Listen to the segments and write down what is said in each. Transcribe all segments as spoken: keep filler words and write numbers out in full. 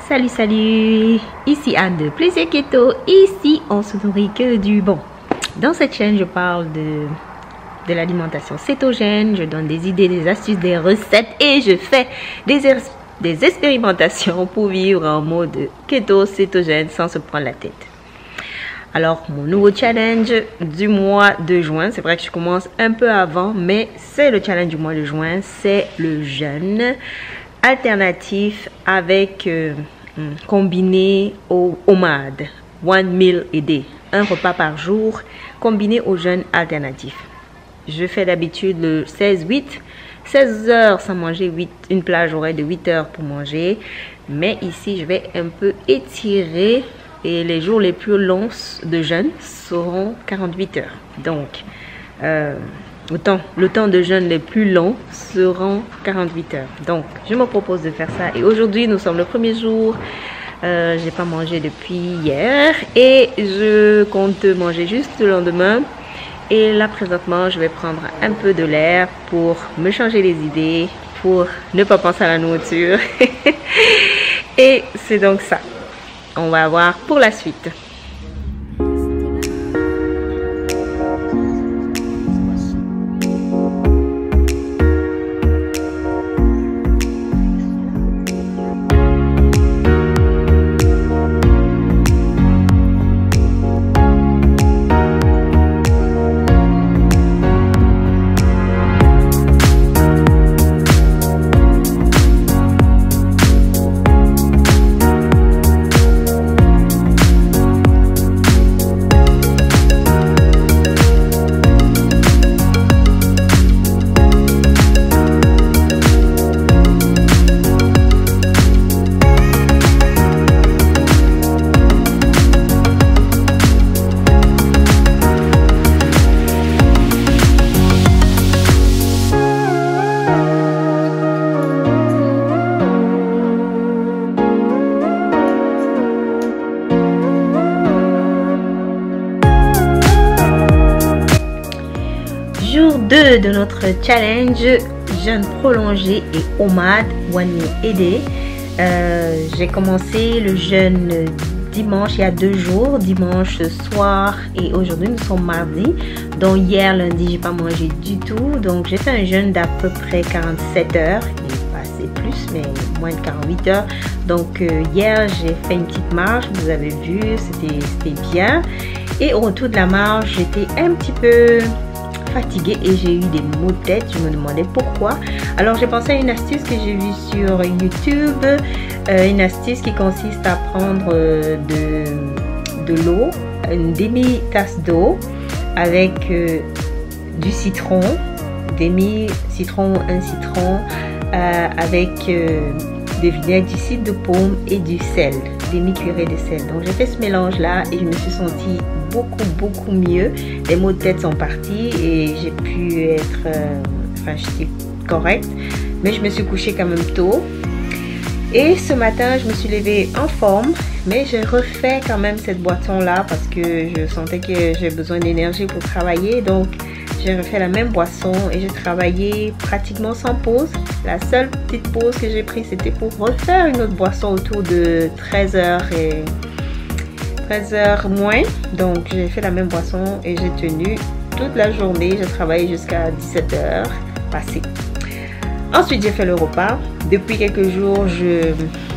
Salut, salut, ici Anne de Plaisir Keto. Ici, on se nourrit que du bon. Dans cette chaîne, je parle de, de l'alimentation cétogène, je donne des idées, des astuces, des recettes et je fais des, des expérimentations pour vivre en mode keto cétogène sans se prendre la tête. Alors, mon nouveau challenge du mois de juin, c'est vrai que je commence un peu avant, mais c'est le challenge du mois de juin, c'est le jeûne alternatif avec euh, combiné au O M A D, One Meal a Day, un repas par jour combiné au jeûne alternatif. Je fais d'habitude le seize huit, seize heures sans manger, huit, une plage horaire de huit heures pour manger, mais ici je vais un peu étirer et les jours les plus longs de jeûne seront quarante-huit heures. Donc, euh, autant, le temps de jeûne les plus longs seront quarante-huit heures. Donc, je me propose de faire ça. Et aujourd'hui, nous sommes le premier jour. Euh, j'ai pas mangé depuis hier. Et je compte manger juste le lendemain. Et là, présentement, je vais prendre un peu de l'air pour me changer les idées, pour ne pas penser à la nourriture. Et c'est donc ça. On va voir pour la suite. Jour deux de notre challenge jeûne prolongé et O M A D, One Meal a Day. Euh, J'ai commencé le jeûne dimanche, il y a deux jours, dimanche soir et aujourd'hui nous sommes mardi. Donc hier lundi j'ai pas mangé du tout, donc j'ai fait un jeûne d'à peu près quarante-sept heures, il est passé plus mais moins de quarante-huit heures. Donc euh, hier j'ai fait une petite marche, vous avez vu, c'était bien. Et au retour de la marche j'étais un petit peu fatiguée et j'ai eu des maux de tête. Je me demandais pourquoi. Alors j'ai pensé à une astuce que j'ai vue sur YouTube, euh, une astuce qui consiste à prendre euh, de, de l'eau, une demi-tasse d'eau avec euh, du citron, demi-citron, un citron, euh, avec euh, des vinaigres, du cidre de pomme et du sel, demi-cuillerée de sel. Donc j'ai fait ce mélange là et je me suis sentie beaucoup beaucoup mieux. Les maux de tête sont partis et j'ai pu être euh, enfin j'étais correcte, mais je me suis couchée quand même tôt et ce matin je me suis levée en forme, mais j'ai refait quand même cette boisson là parce que je sentais que j'ai besoin d'énergie pour travailler. Donc j'ai refait la même boisson et j'ai travaillé pratiquement sans pause. La seule petite pause que j'ai prise c'était pour refaire une autre boisson autour de treize heures et treize heures moins. Donc j'ai fait la même boisson et j'ai tenu toute la journée. J'ai travaillé jusqu'à dix-sept heures passées. Ensuite j'ai fait le repas. Depuis quelques jours je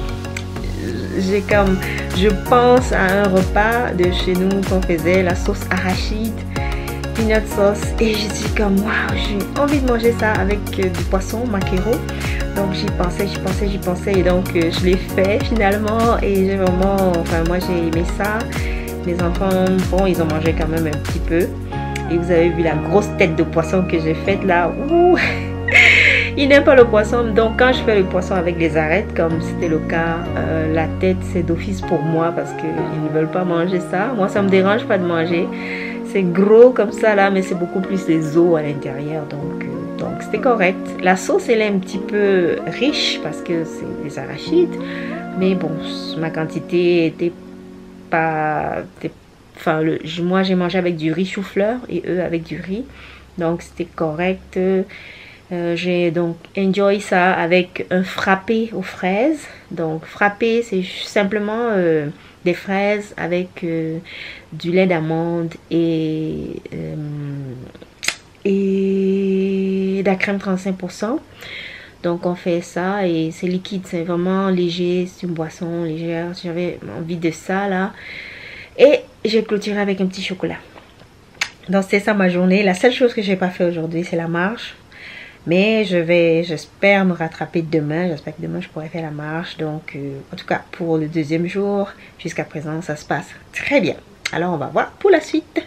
j'ai comme je pense à un repas de chez nous qu'on faisait, la sauce arachide, peanut sauce, et je suis comme waouh, j'ai envie de manger ça avec du poisson maquereau. Donc j'y pensais, j'y pensais, j'y pensais et donc euh, je l'ai fait finalement et j'ai vraiment, enfin moi j'ai aimé ça. Mes enfants, bon, ils ont mangé quand même un petit peu et vous avez vu la grosse tête de poisson que j'ai faite là. Ouh. Ils n'aiment pas le poisson, donc quand je fais le poisson avec les arêtes comme c'était le cas, euh, la tête c'est d'office pour moi parce qu'ils ne veulent pas manger ça. Moi ça me dérange pas de manger, c'est gros comme ça là, mais c'est beaucoup plus les os à l'intérieur, donc euh, donc c'était correct. La sauce elle est un petit peu riche parce que c'est des arachides, mais bon, ma quantité était pas, était, enfin le, moi j'ai mangé avec du riz chou-fleur et eux avec du riz, donc c'était correct. Euh, j'ai donc enjoy ça avec un frappé aux fraises. Donc frappé, c'est simplement euh, des fraises avec euh, du lait d'amande et, euh, et de la crème trente-cinq pour cent. Donc on fait ça et c'est liquide, c'est vraiment léger, c'est une boisson légère. J'avais envie de ça là. Et j'ai clôturé avec un petit chocolat. Donc c'est ça ma journée. La seule chose que j'ai pas fait aujourd'hui, c'est la marche. Mais je vais, j'espère me rattraper demain. J'espère que demain je pourrai faire la marche. Donc euh, en tout cas pour le deuxième jour, jusqu'à présent ça se passe très bien. Alors on va voir pour la suite.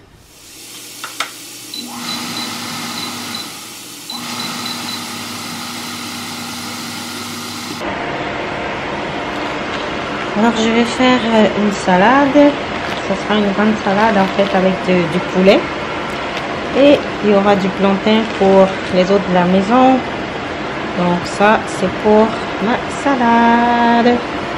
Alors je vais faire une salade. Ce sera une grande salade en fait avec de, du poulet. Et il y aura du plantain pour les autres de la maison. Donc ça c'est pour ma salade.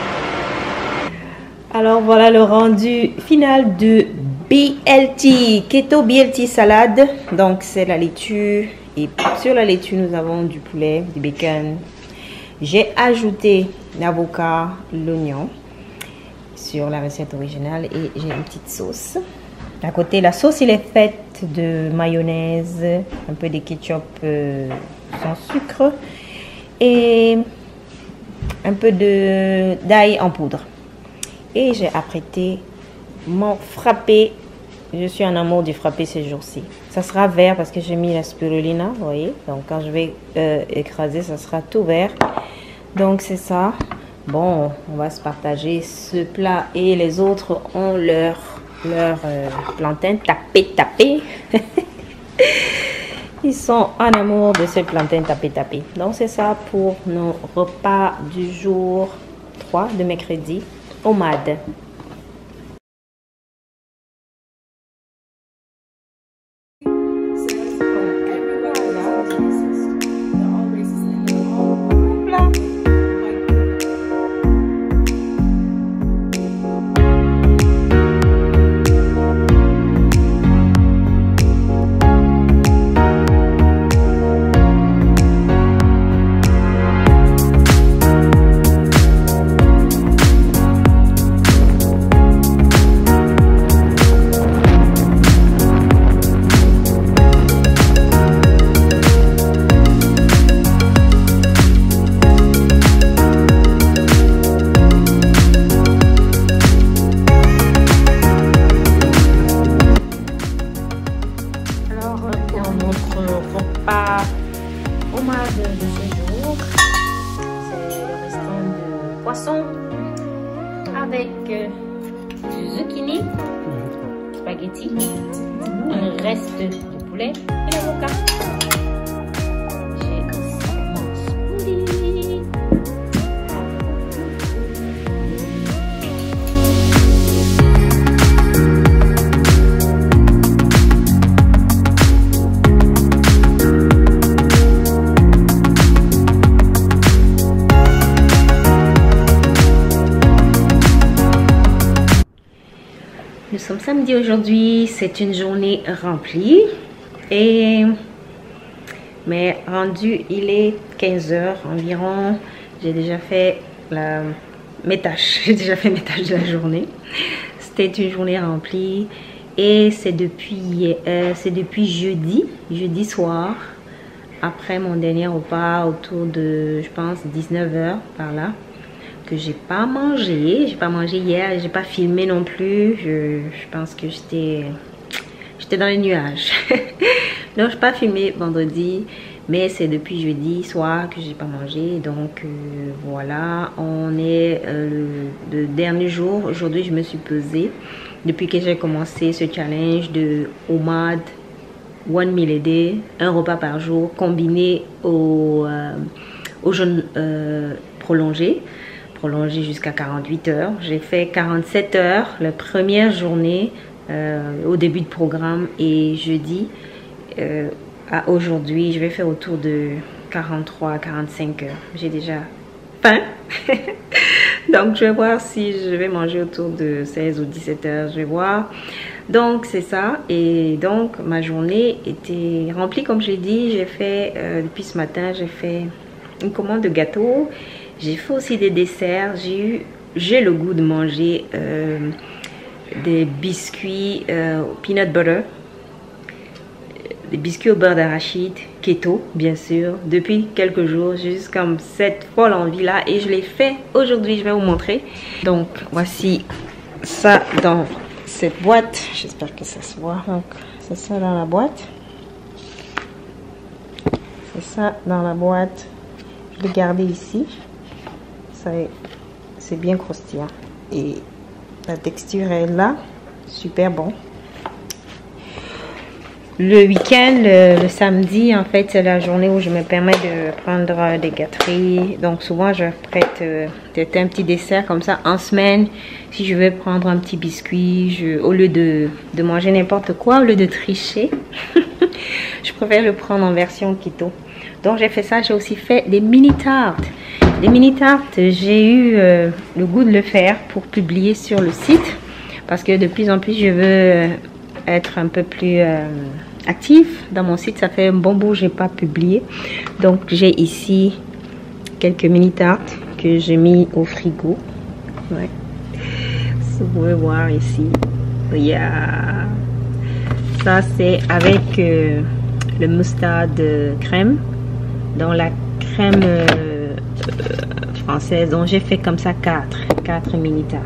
Alors voilà le rendu final de B L T, Keto B L T salade. Donc c'est la laitue et sur la laitue nous avons du poulet, du bacon. J'ai ajouté l'avocat, l'oignon sur la recette originale et j'ai une petite sauce. À côté, la sauce il est faite de mayonnaise, un peu de ketchup euh, sans sucre et un peu de d'ail en poudre. Et j'ai apprêté mon frappé. Je suis en amour du frappé ces jours-ci. Ça sera vert parce que j'ai mis la spirulina, vous voyez. Donc quand je vais euh, écraser, ça sera tout vert. Donc c'est ça. Bon, on va se partager ce plat et les autres ont leur, leur euh, plantain tapé tapé. Ils sont en amour de ce plantain tapé tapé. Donc c'est ça pour nos repas du jour trois de mercredi. Omad. De ce jour, c'est le restant de poisson avec euh, du zucchini, spaghetti, un reste de poulet et l'avocat. J'ai aussi mon smoothie. Nous sommes samedi aujourd'hui, c'est une journée remplie et mais rendu il est quinze heures environ. J'ai déjà fait la, mes tâches, j'ai déjà fait mes tâches de la journée. C'était une journée remplie et c'est depuis, euh, c'est depuis jeudi, jeudi soir, après mon dernier repas autour de, je pense, dix-neuf heures par là, que j'ai pas mangé. J'ai pas mangé hier, j'ai pas filmé non plus. Je, je pense que j'étais j'étais dans les nuages. Donc j'ai pas filmé vendredi, mais c'est depuis jeudi soir que j'ai pas mangé. Donc euh, voilà, on est euh, le, le dernier jour. Aujourd'hui je me suis pesée depuis que j'ai commencé ce challenge de Omad One Meal a Day, un repas par jour combiné au, euh, au jeûne euh, prolongé. prolongé jusqu'à quarante-huit heures. J'ai fait quarante-sept heures la première journée euh, au début de programme et jeudi euh, à aujourd'hui, je vais faire autour de quarante-trois à quarante-cinq heures. J'ai déjà faim. Donc je vais voir si je vais manger autour de seize ou dix-sept heures, je vais voir. Donc c'est ça, et donc ma journée était remplie comme j'ai dit. J'ai fait, euh, depuis ce matin, j'ai fait une commande de gâteau. J'ai fait aussi des desserts. J'ai eu, j'ai le goût de manger euh, des biscuits euh, au peanut butter. Des biscuits au beurre d'arachide, keto bien sûr, depuis quelques jours. J'ai juste comme cette folle envie là et je l'ai fait aujourd'hui, je vais vous montrer. Donc voici ça dans cette boîte, j'espère que ça se voit. Donc c'est ça dans la boîte, c'est ça dans la boîte. Je l'ai gardé ici, c'est bien croustillant et la texture est là, super bon. Le week-end, le, le samedi, en fait, c'est la journée où je me permets de prendre des gâteries. Donc, souvent, je prête euh, un petit dessert comme ça. En semaine, si je veux prendre un petit biscuit, je, au lieu de, de manger n'importe quoi, au lieu de tricher, je préfère le prendre en version keto. Donc, j'ai fait ça. J'ai aussi fait des mini-tartes. Les mini-tartes, j'ai eu euh, le goût de le faire pour publier sur le site. Parce que de plus en plus, je veux... Euh, être un peu plus euh, active dans mon site. Ça fait un bon bout que j'ai pas publié, donc j'ai ici quelques mini tartes que j'ai mis au frigo. Ouais. Vous pouvez voir ici, yeah. Ça c'est avec euh, le moutarde crème, dans la crème euh, euh, française. Donc j'ai fait comme ça quatre quatre mini tartes.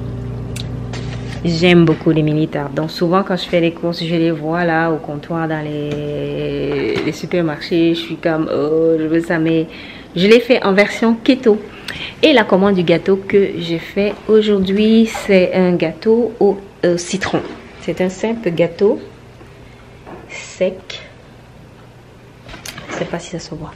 J'aime beaucoup les mini tartes. Donc souvent quand je fais les courses, je les vois là au comptoir dans les, les supermarchés. Je suis comme oh je veux ça, mais je l'ai fait en version keto. Et la commande du gâteau que j'ai fait aujourd'hui, c'est un gâteau au euh, citron. C'est un simple gâteau sec. Je ne sais pas si ça se voit.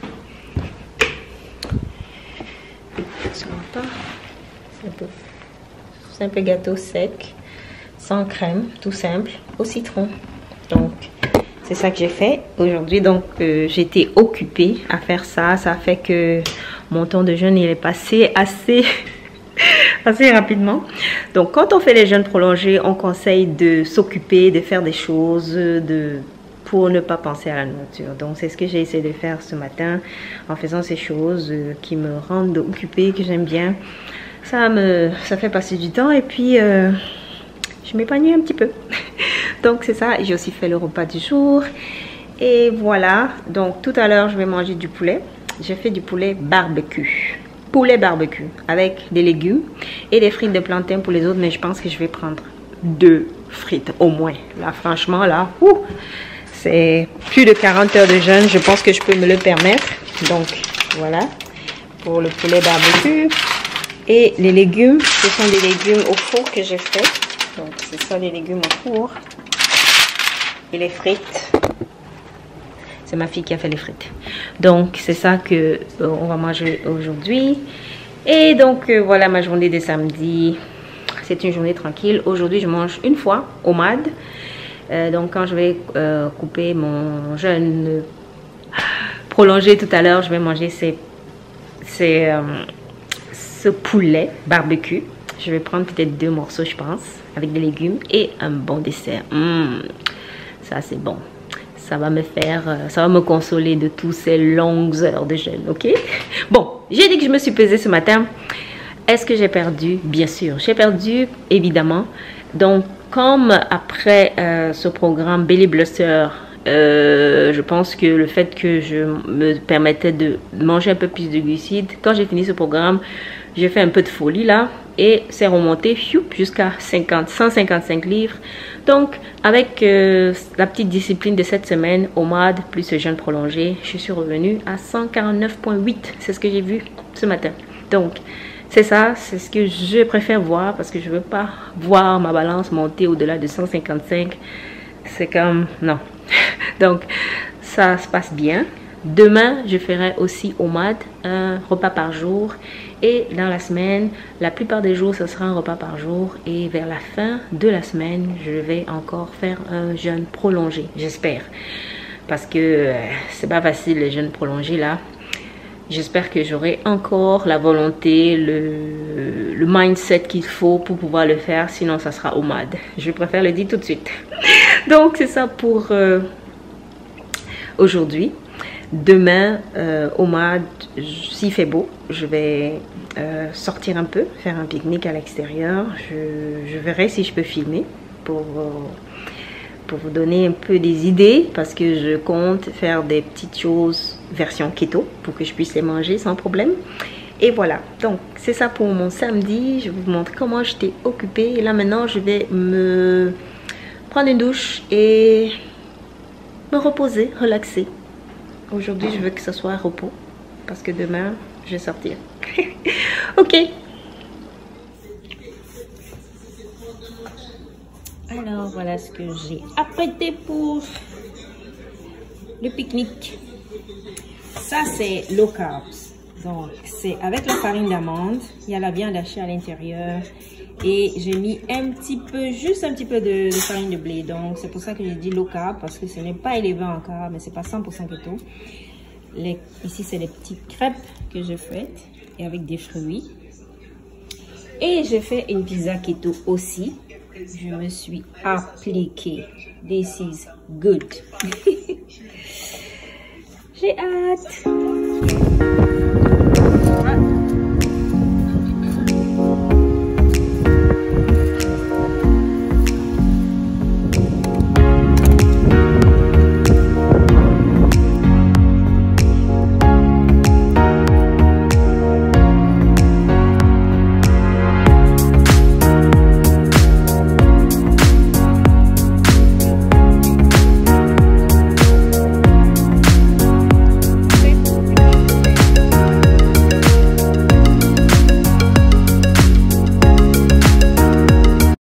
Ça se voit pas. C'est un peu simple gâteau sec. Sans crème, tout simple, au citron. Donc, c'est ça que j'ai fait aujourd'hui. Donc, euh, j'étais occupée à faire ça. Ça fait que mon temps de jeûne, il est passé assez, assez rapidement. Donc, quand on fait les jeûnes prolongés, on conseille de s'occuper, de faire des choses, de, pour ne pas penser à la nourriture. Donc, c'est ce que j'ai essayé de faire ce matin en faisant ces choses euh, qui me rendent occupée, que j'aime bien. Ça me, ça fait passer du temps et puis... Euh, je m'épanouis un petit peu. Donc c'est ça, j'ai aussi fait le repas du jour. Et voilà, donc tout à l'heure je vais manger du poulet. J'ai fait du poulet barbecue. Poulet barbecue avec des légumes et des frites de plantain pour les autres. Mais je pense que je vais prendre deux frites au moins. Là franchement là, c'est plus de quarante heures de jeûne. Je pense que je peux me le permettre. Donc voilà, pour le poulet barbecue. Et les légumes, ce sont des légumes au four que j'ai fait. Donc c'est ça les légumes au four. Et les frites, c'est ma fille qui a fait les frites. Donc c'est ça que euh, on va manger aujourd'hui. Et donc euh, voilà ma journée de samedi. C'est une journée tranquille. Aujourd'hui je mange une fois au M A D. Euh, donc quand je vais euh, couper mon jeûne euh, prolongé tout à l'heure, je vais manger ces, ces, euh, ce poulet barbecue. Je vais prendre peut-être deux morceaux, je pense, avec des légumes et un bon dessert. Mmh, ça, c'est bon. Ça va me faire, ça va me consoler de toutes ces longues heures de jeûne, ok? Bon, j'ai dit que je me suis pesée ce matin. Est-ce que j'ai perdu? Bien sûr, j'ai perdu, évidemment. Donc, comme après euh, ce programme Belly Buster, euh, je pense que le fait que je me permettais de manger un peu plus de glucides, quand j'ai fini ce programme, j'ai fait un peu de folie là et c'est remonté jusqu'à cent cinquante-cinq livres. Donc avec euh, la petite discipline de cette semaine au M A D plus ce jeûne prolongé, je suis revenue à cent quarante-neuf virgule huit. C'est ce que j'ai vu ce matin. Donc c'est ça, c'est ce que je préfère voir parce que je veux pas voir ma balance monter au-delà de cent cinquante-cinq. C'est comme non. Donc ça se passe bien. Demain, je ferai aussi au M A D un repas par jour. Et dans la semaine, la plupart des jours, ce sera un repas par jour. Et vers la fin de la semaine, je vais encore faire un jeûne prolongé, j'espère. Parce que euh, c'est pas facile les jeûnes prolongés là. j'espère que j'aurai encore la volonté, le, le mindset qu'il faut pour pouvoir le faire. Sinon, ça sera O M A D. Je préfère le dire tout de suite. Donc, c'est ça pour euh, aujourd'hui. Demain, euh, O M A D, s'il fait beau, je vais euh, sortir un peu, faire un pique-nique à l'extérieur. Je, je verrai si je peux filmer pour... Euh, pour vous donner un peu des idées, parce que je compte faire des petites choses version keto pour que je puisse les manger sans problème. Et voilà, donc c'est ça pour mon samedi. Je vous montre comment j'étais occupée. Et là maintenant je vais me prendre une douche et me reposer, relaxer. Aujourd'hui je veux que ce soit repos parce que demain je vais sortir. Ok. Alors voilà ce que j'ai apprêté pour le pique-nique. Ça c'est low carbs. Donc c'est avec la farine d'amande. Il y a la viande hachée à l'intérieur. Et j'ai mis un petit peu, juste un petit peu de, de farine de blé. Donc c'est pour ça que j'ai dit low carb. Parce que ce n'est pas élevé en carb, mais c'est pas cent pour cent keto. Les, ici c'est les petites crêpes que je fais. Et avec des fruits. Et j'ai fait une pizza keto aussi. Je me suis appliquée. This is good. J'ai hâte.